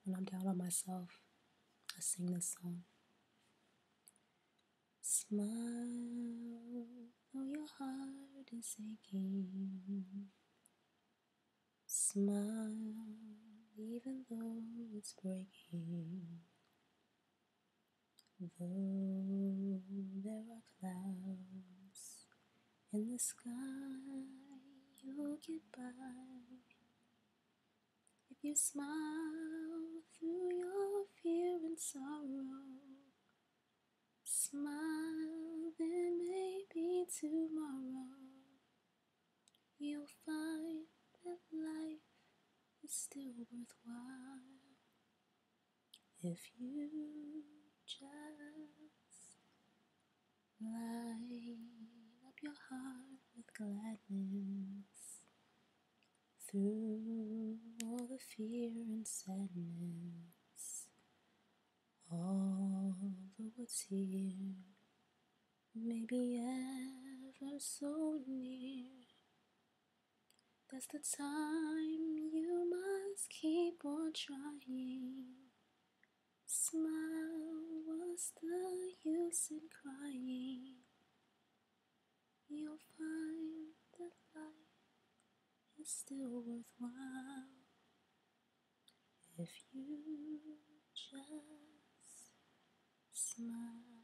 when I'm down on myself, I sing this song. Smile, though your heart is aching. Smile, even though it's breaking. Though there are clouds in the sky, you'll get by. If you smile through your fear and sorrow, smile, there may be tomorrow. You'll find that life is still worthwhile if you just light up your heart with gladness. Through all the fear and sadness, although what's here may be ever so near, that's the time you must keep on trying. Smile, what's the use in crying? You'll find that life is still worthwhile if you just smile.